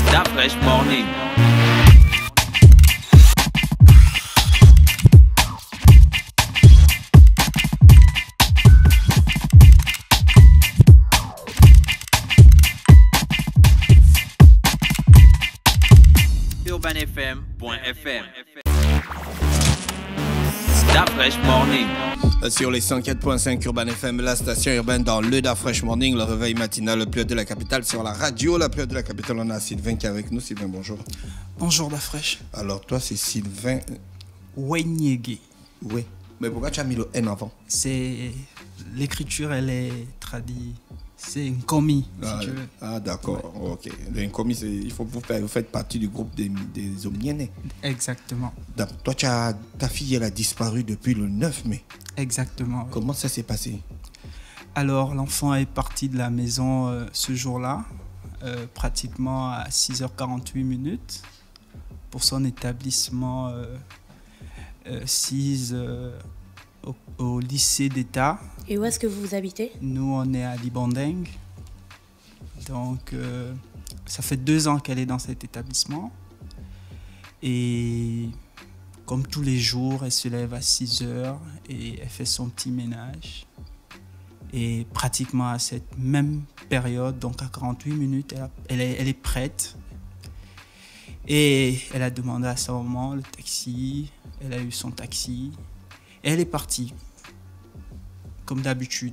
Da Fresh Morning. UrbanFM.fm. Da Fresh Morning. Sur les 104.5 Urban FM, la station urbaine dans le Da Fresh Morning, le réveil matinal le plus haut de la capitale. Sur la radio la plus haute de la capitale, on a Sylvain qui est avec nous. Sylvain, bonjour. Bonjour Da Fresh. Alors toi, c'est Sylvain Wenyege. Oui. Mais pourquoi tu as mis le N avant? C'est l'écriture, elle est traduite. C'est une commis, si tu veux. Ah d'accord, ouais. Ok. Une commis, il faut vous faites partie du groupe des Omniennais. Exactement. Toi, ta fille, elle a disparu depuis le 9 mai. Exactement. Oui. Comment ça s'est passé? Alors, l'enfant est parti de la maison ce jour-là, pratiquement à 6h48 minutes, pour son établissement 6 au lycée d'État. Et où est-ce que vous habitez? Nous, on est à Libandeng. Donc, ça fait 2 ans qu'elle est dans cet établissement. Et comme tous les jours, elle se lève à 6 heures et elle fait son petit ménage. Et pratiquement à cette même période, donc à 48 minutes, elle est prête. Et elle a demandé à sa maman le taxi. Elle a eu son taxi. Et elle est partie, comme d'habitude.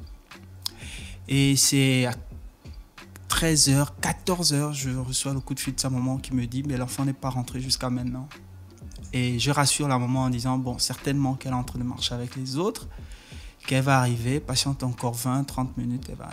Et c'est à 13h, 14h, je reçois le coup de fil de sa maman qui me dit « mais l'enfant n'est pas rentré jusqu'à maintenant ». Et je rassure la maman en disant « bon, certainement qu'elle est en train de marcher avec les autres, qu'elle va arriver, patiente encore 20-30 minutes, elle va arriver ».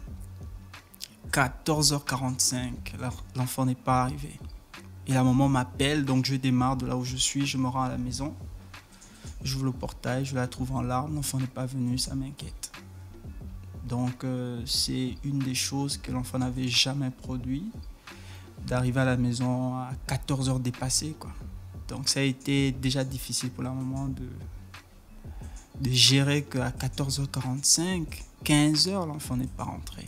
14h45, l'enfant n'est pas arrivé. Et la maman m'appelle, donc je démarre de là où je suis, je me rends à la maison. J'ouvre le portail, je la trouve en larmes, l'enfant n'est pas venu, ça m'inquiète. Donc c'est une des choses que l'enfant n'avait jamais produit, d'arriver à la maison à 14h dépassées, quoi. Donc ça a été déjà difficile pour la maman de gérer qu'à 14h45, 15h, l'enfant n'est pas rentré.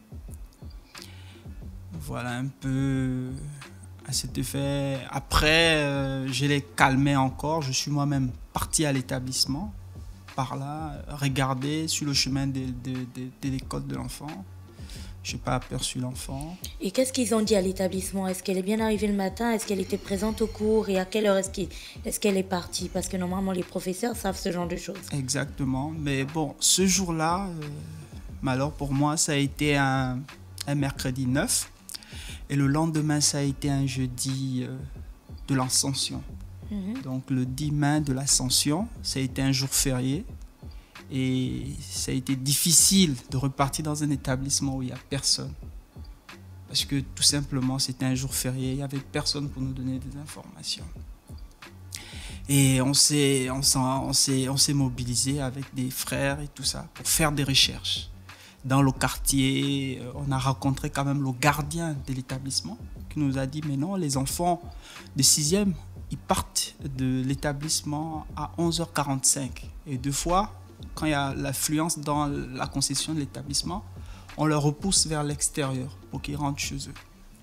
Voilà un peu à cet effet. Après, je l'ai calmé encore. Je suis moi-même parti à l'établissement, par là, regarder sur le chemin de l'école de l'enfant. Je n'ai pas aperçu l'enfant. Et qu'est-ce qu'ils ont dit à l'établissement? Est-ce qu'elle est bien arrivée le matin? Est-ce qu'elle était présente au cours? Et à quelle heure est-ce qu'elle est partie? Parce que normalement, les professeurs savent ce genre de choses. Exactement. Mais bon, ce jour-là, malheur pour moi, ça a été un mercredi 9. Et le lendemain, ça a été un jeudi de l'Ascension. Donc le 10 mai de l'Ascension, ça a été un jour férié. Et ça a été difficile de repartir dans un établissement où il n'y a personne. Parce que tout simplement, c'était un jour férié. Il n'y avait personne pour nous donner des informations. Et on s'est mobilisé avec des frères et tout ça pour faire des recherches. Dans le quartier, on a rencontré quand même le gardien de l'établissement qui nous a dit « mais non, les enfants de 6e, ils partent de l'établissement à 11h45. Et 2 fois, quand il y a l'affluence dans la concession de l'établissement, on leur repousse vers l'extérieur pour qu'ils rentrent chez eux. »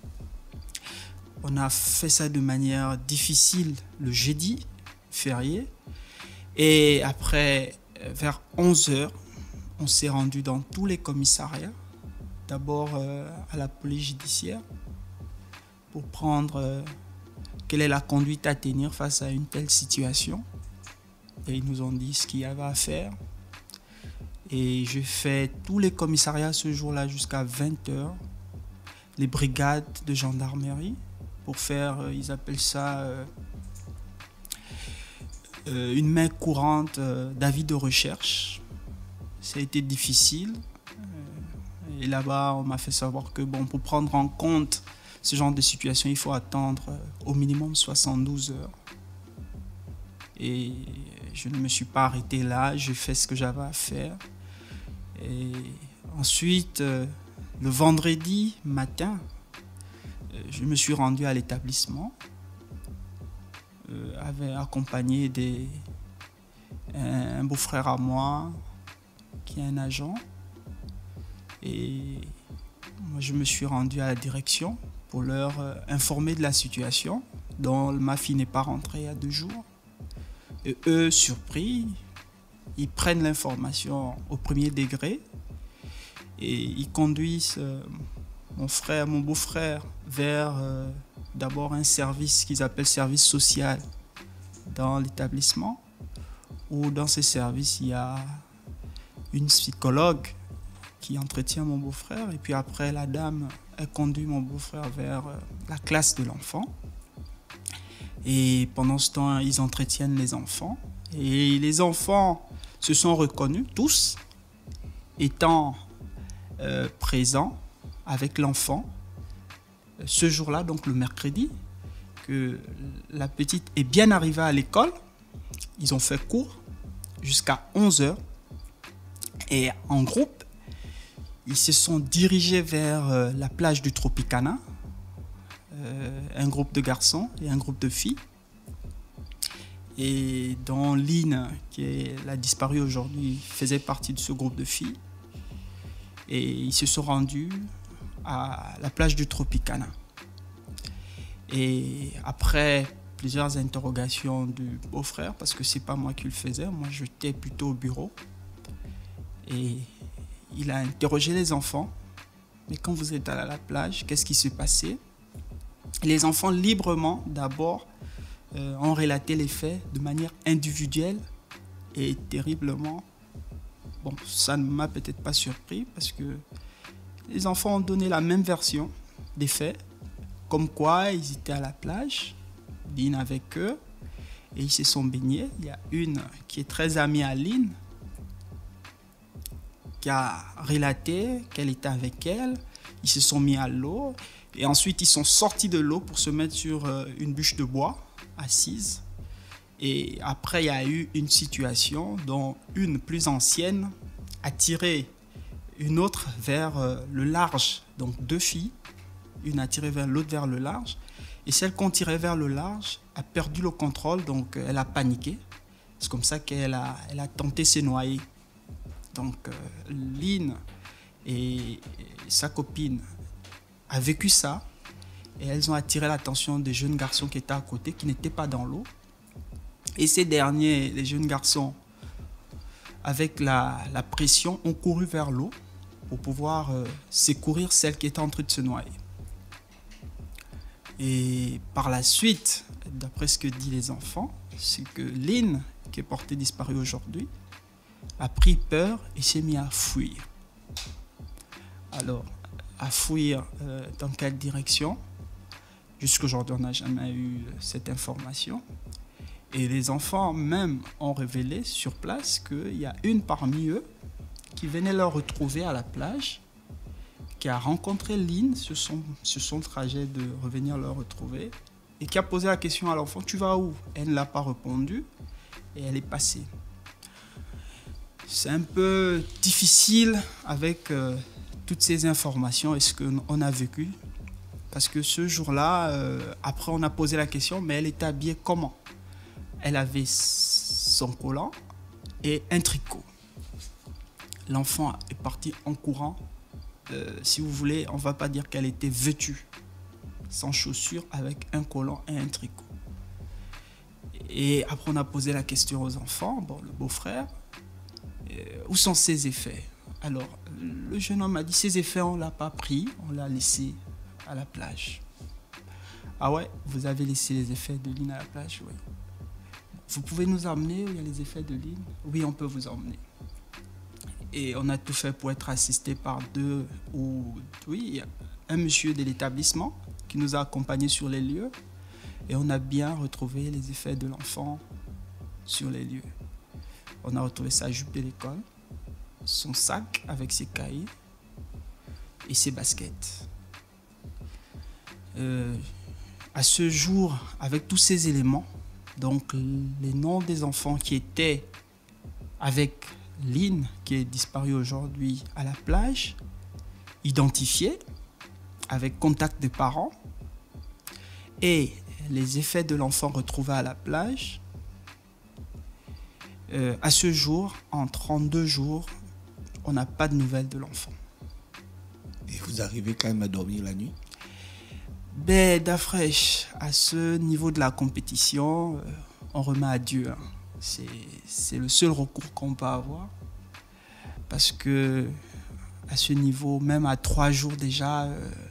On a fait ça de manière difficile le jeudi, férié. Et après, vers 11h, on s'est rendu dans tous les commissariats, d'abord à la police judiciaire, pour prendre quelle est la conduite à tenir face à une telle situation. Et ils nous ont dit ce qu'il y avait à faire. Et j'ai fait tous les commissariats ce jour-là jusqu'à 20h, les brigades de gendarmerie, pour faire, ils appellent ça une main courante d'avis de recherche. Ça a été difficile. Et là-bas, on m'a fait savoir que bon, pour prendre en compte ce genre de situation, il faut attendre au minimum 72 heures. Et je ne me suis pas arrêté là, j'ai fait ce que j'avais à faire. Et ensuite, le vendredi matin, je me suis rendu à l'établissement, accompagné un beau-frère à moi, qui est un agent. Et moi, je me suis rendu à la direction pour leur informer de la situation dont ma fille n'est pas rentrée il y a 2 jours. Et eux, surpris, ils prennent l'information au premier degré et ils conduisent mon beau-frère vers d'abord un service qu'ils appellent service social dans l'établissement, où dans ces services, il y a une psychologue qui entretient mon beau-frère, et puis après, la dame, elle conduit mon beau-frère vers la classe de l'enfant. Et pendant ce temps, ils entretiennent les enfants. Et les enfants se sont reconnus, tous, étant présents avec l'enfant. Ce jour-là, donc le mercredi, que la petite est bien arrivée à l'école. Ils ont fait cours jusqu'à 11h. Et en groupe, ils se sont dirigés vers la plage du Tropicana. Un groupe de garçons et un groupe de filles. Et dont Lynn, qui est la disparue aujourd'hui, faisait partie de ce groupe de filles. Et ils se sont rendus à la plage du Tropicana. Et après plusieurs interrogations du beau-frère, parce que c'est pas moi qui le faisais, moi j'étais plutôt au bureau. Et il a interrogé les enfants. Mais quand vous êtes allé à la plage, qu'est-ce qui s'est passé? Les enfants librement, d'abord, ont relaté les faits de manière individuelle et terriblement. Bon, ça ne m'a peut-être pas surpris parce que les enfants ont donné la même version des faits, comme quoi ils étaient à la plage, Lynn avec eux, et ils se sont baignés. Il y a une qui est très amie à Lynn, qui a relaté qu'elle était avec elle. Ils se sont mis à l'eau et ensuite ils sont sortis de l'eau pour se mettre sur une bûche de bois assise. Et après, il y a eu une situation dont une plus ancienne a tiré une autre vers le large. Donc 2 filles, une a tiré vers l'autre vers le large. Et celle qu'on tirait vers le large a perdu le contrôle, donc elle a paniqué. C'est comme ça qu'elle a tenté de se noyer. Donc Lynn et sa copine a vécu ça. Et elles ont attiré l'attention des jeunes garçons qui étaient à côté, qui n'étaient pas dans l'eau. Et ces derniers, les jeunes garçons, avec la pression, ont couru vers l'eau pour pouvoir secourir celle qui était en train de se noyer. Et par la suite, d'après ce que disent les enfants, c'est que Lynn, qui est portée disparue aujourd'hui, a pris peur et s'est mis à fuir. Alors, à fuir dans quelle direction? Jusqu'aujourd'hui, on n'a jamais eu cette information. Et les enfants même ont révélé sur place qu'il y a une parmi eux qui venait leur retrouver à la plage, qui a rencontré Lynn sur son trajet de revenir leur retrouver et qui a posé la question à l'enfant, tu vas où? Elle ne l'a pas répondu et elle est passée. C'est un peu difficile avec toutes ces informations et ce qu'on a vécu. Parce que ce jour-là, après on a posé la question, mais elle était habillée comment? Elle avait son collant et un tricot. L'enfant est parti en courant. Si vous voulez, on ne va pas dire qu'elle était vêtue, sans chaussures, avec un collant et un tricot. Et après on a posé la question aux enfants, bon, le beau-frère, où sont ses effets? Alors, le jeune homme a dit, ses effets, on ne l'a pas pris, on l'a laissé à la plage. Ah ouais, vous avez laissé les effets de Lynn à la plage? Oui. Vous pouvez nous emmener où il y a les effets de Lynn? Oui, on peut vous emmener. Et on a tout fait pour être assisté par un monsieur de l'établissement qui nous a accompagnés sur les lieux. Et on a bien retrouvé les effets de l'enfant sur les lieux. On a retrouvé sa jupe de l'école, son sac avec ses cahiers et ses baskets. À ce jour, avec tous ces éléments, donc les noms des enfants qui étaient avec Lynn, qui est disparue aujourd'hui à la plage, identifiés avec contact des parents, et les effets de l'enfant retrouvé à la plage, à ce jour, en 32 jours, on n'a pas de nouvelles de l'enfant. Et vous arrivez quand même à dormir la nuit? Ben, Dafresh, à ce niveau de la compétition, on remet à Dieu. Hein. C'est le seul recours qu'on peut avoir. Parce que à ce niveau, même à 3 jours déjà,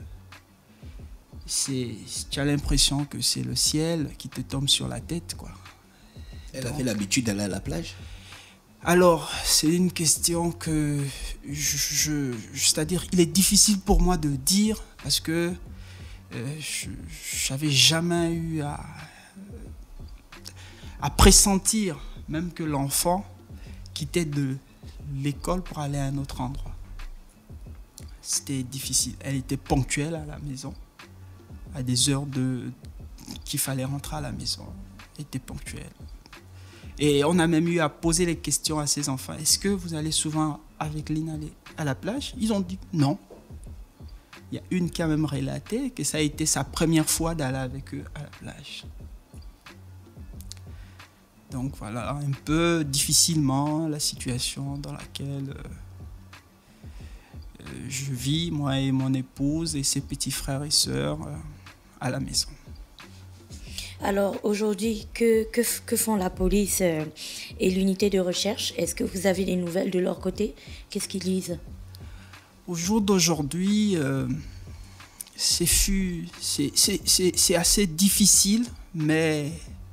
tu as l'impression que c'est le ciel qui te tombe sur la tête, quoi. Elle avait l'habitude d'aller à la plage? Alors, c'est une question que c'est-à-dire, il est difficile pour moi de dire parce que je n'avais jamais eu à pressentir même que l'enfant quittait de l'école pour aller à un autre endroit. C'était difficile. Elle était ponctuelle à la maison, à des heures qu'il fallait rentrer à la maison. Elle était ponctuelle. Et on a même eu à poser les questions à ses enfants. Est-ce que vous allez souvent avec Lynn à la plage? Ils ont dit non. Il y a une qui a même relaté que ça a été sa première fois d'aller avec eux à la plage. Donc voilà, un peu difficilement la situation dans laquelle je vis, moi et mon épouse et ses petits frères et sœurs à la maison. Alors aujourd'hui, que font la police et l'unité de recherche? Est-ce que vous avez des nouvelles de leur côté? Qu'est-ce qu'ils disent? Au jour d'aujourd'hui, c'est assez difficile, mais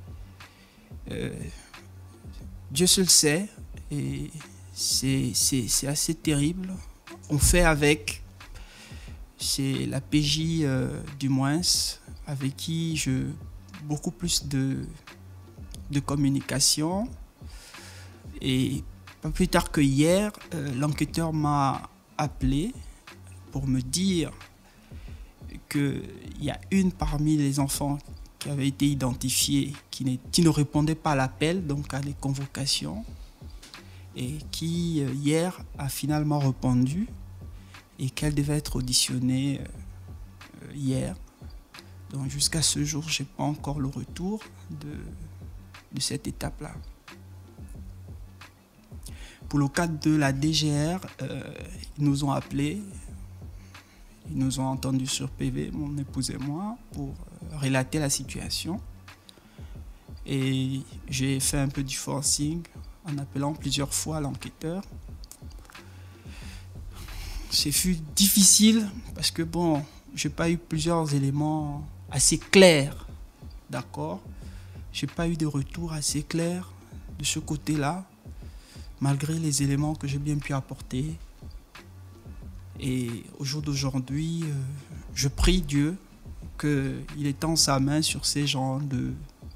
Dieu seul sait, et c'est assez terrible. On fait avec, c'est la PJ du moins, avec qui je beaucoup plus de communication. Et pas plus tard que hier, l'enquêteur m'a appelé pour me dire qu'il y a une parmi les enfants qui avait été identifiée qui ne répondait pas à l'appel, donc à des convocations, et qui hier a finalement répondu et qu'elle devait être auditionnée hier. Donc jusqu'à ce jour, je n'ai pas encore le retour de cette étape-là. Pour le cadre de la DGR, ils nous ont appelés, ils nous ont entendus sur PV, mon épouse et moi, pour relater la situation. Et j'ai fait un peu du forcing en appelant plusieurs fois l'enquêteur. C'est fut difficile parce que bon, j'ai pas eu plusieurs éléments assez clairs, d'accord. J'ai pas eu de retour assez clair de ce côté-là, malgré les éléments que j'ai bien pu apporter. Et au jour d'aujourd'hui, je prie Dieu qu'il étend sa main sur ces genres de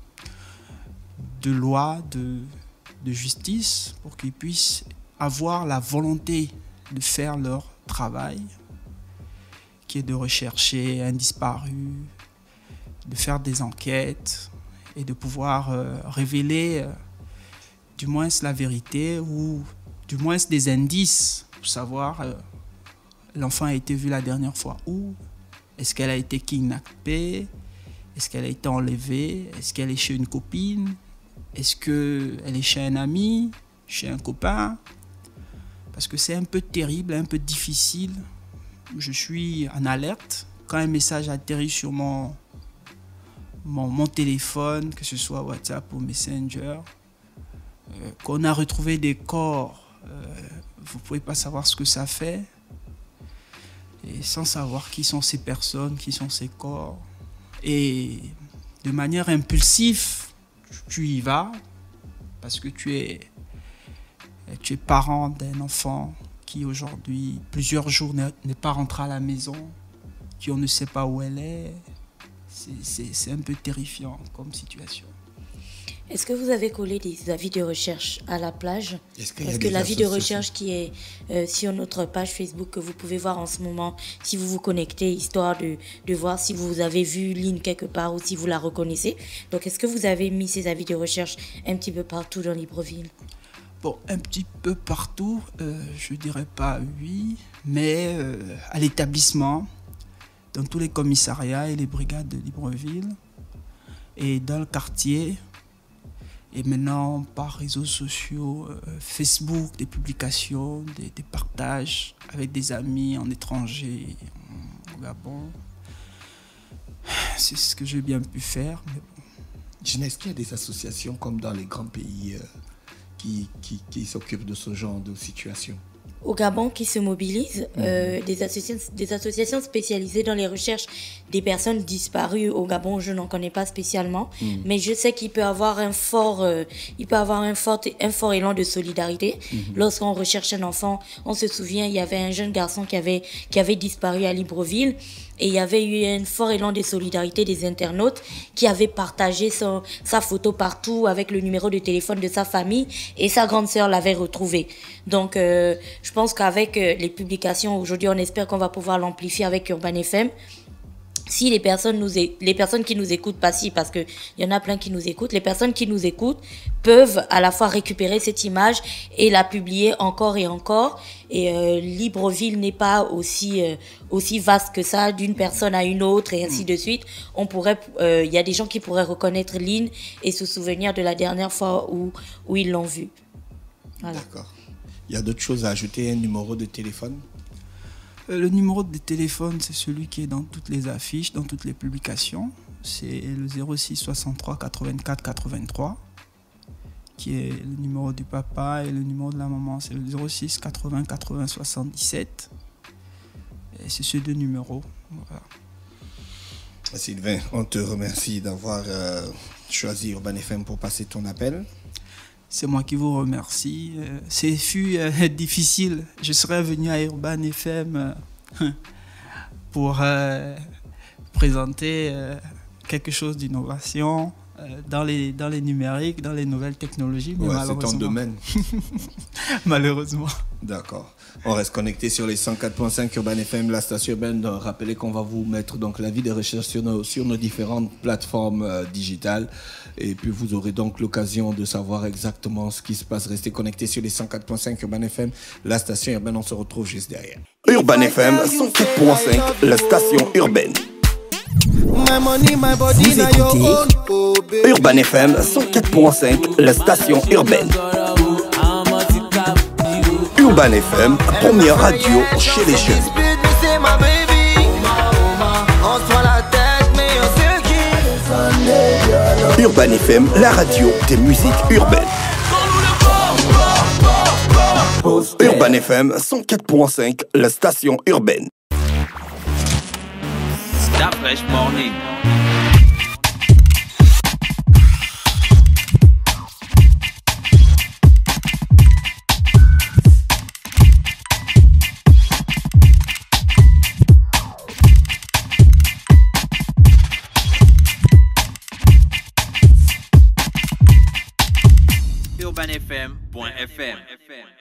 loi, de justice, pour qu'ils puissent avoir la volonté de faire leur travail, qui est de rechercher un disparu, de faire des enquêtes et de pouvoir révéler du moins la vérité ou du moins des indices pour savoir l'enfant a été vu la dernière fois où, est-ce qu'elle a été kidnappée, est-ce qu'elle a été enlevée, est-ce qu'elle est chez une copine, est-ce qu'elle est chez un ami, chez un copain, parce que c'est un peu terrible, un peu difficile. Je suis en alerte quand un message atterrit sur mon téléphone, que ce soit WhatsApp ou Messenger, qu'on a retrouvé des corps, vous ne pouvez pas savoir ce que ça fait, et sans savoir qui sont ces personnes, qui sont ces corps. Et de manière impulsive, tu y vas, parce que tu es parent d'un enfant qui aujourd'hui, plusieurs jours, n'est pas rentré à la maison, qui on ne sait pas où elle est. C'est un peu terrifiant comme situation. Est-ce que vous avez collé des avis de recherche à la plage? Est-ce que l'avis de recherche qui est sur notre page Facebook, que vous pouvez voir en ce moment, si vous vous connectez, histoire de voir si vous avez vu Lynn quelque part ou si vous la reconnaissez. Donc, est-ce que vous avez mis ces avis de recherche un petit peu partout dans Libreville? Bon, un petit peu partout, je dirais pas oui, mais à l'établissement, dans tous les commissariats et les brigades de Libreville, et dans le quartier, et maintenant par réseaux sociaux, Facebook, des publications, des partages avec des amis en étranger, au Gabon. c'est ce que j'ai bien pu faire. Mais bon. Est-ce qu'il y a des associations comme dans les grands pays qui s'occupent de ce genre de situation? Au Gabon, qui se mobilisent, des associations spécialisées dans les recherches des personnes disparues au Gabon, je n'en connais pas spécialement, mais je sais qu'il peut avoir un fort élan de solidarité. Lorsqu'on recherche un enfant, on se souvient, il y avait un jeune garçon qui avait disparu à Libreville. Et il y avait eu un fort élan de solidarité des internautes qui avaient partagé sa photo partout avec le numéro de téléphone de sa famille et sa grande sœur l'avait retrouvé. Donc, je pense qu'avec les publications aujourd'hui, on espère qu'on va pouvoir l'amplifier avec Urban FM. Si les personnes qui nous écoutent, pas si, parce que il y en a plein qui nous écoutent, les personnes qui nous écoutent peuvent à la fois récupérer cette image et la publier encore et encore. Et Libreville n'est pas aussi vaste que ça, d'une personne à une autre et ainsi de suite. Il y a des gens qui pourraient reconnaître Lynn et se souvenir de la dernière fois où ils l'ont vue. Voilà. D'accord. Il y a d'autres choses à ajouter, un numéro de téléphone? Le numéro de téléphone, c'est celui qui est dans toutes les affiches, dans toutes les publications. C'est le 06 63 84 83, qui est le numéro du papa, et le numéro de la maman, c'est le 06 80 80 77. Et c'est ces deux numéros. Voilà. Sylvain, on te remercie d'avoir choisi Urban FM pour passer ton appel. C'est moi qui vous remercie. C'est fut difficile. Je serais venu à Urban FM pour présenter quelque chose d'innovation dans les numériques, dans les nouvelles technologies. Mais c'est ton domaine. Malheureusement. D'accord. On reste connecté sur les 104.5 Urban FM, la station urbaine. Rappelez qu'on va vous mettre donc l'avis des recherches sur nos différentes plateformes digitales. Et puis vous aurez donc l'occasion de savoir exactement ce qui se passe. Restez connectés sur les 104.5 Urban FM, la station urbaine. On se retrouve juste derrière. Urban FM 104.5, la station urbaine. Vous écoutez Urban FM 104.5, la station urbaine. Urban FM, première radio chez les jeunes. Urban FM, la radio des musiques urbaines. Urban FM 104.5, la station urbaine. Stop Fresh Morning. UrbanFM.fm